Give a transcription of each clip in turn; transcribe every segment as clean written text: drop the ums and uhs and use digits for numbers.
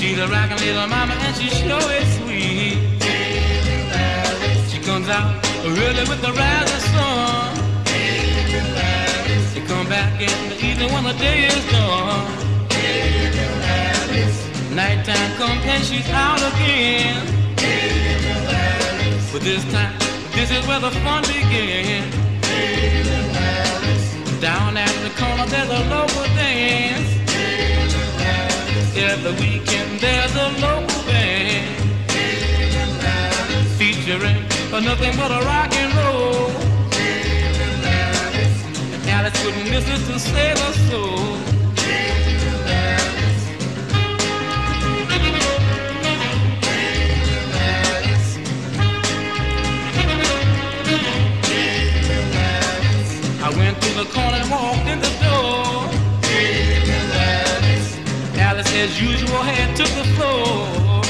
She's a rockin' little mama and she sure is sweet. She comes out early with the rising sun. She come back in the evening when the day is done. Nighttime comes and she's out again. But this time, this is where the fun begins. Down at the corner there's a local dance. Every weekend there's a local band featuring nothing but a rock and roll. And Alice couldn't miss it to save her soul. I went to the corner and walked in the door. Alice, as usual, had took the floor.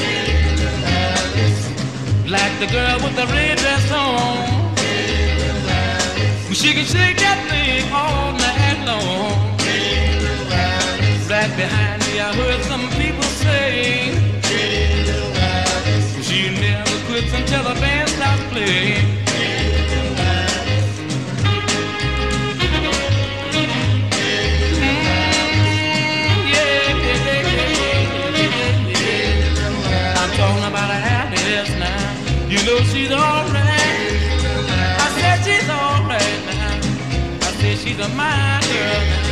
Like the girl with the red dress on. She can shake that thing all night long. Right behind me, I heard some people say she never quits until the band stops playing. You know she's alright. I said she's alright now. I said she's a my girl now.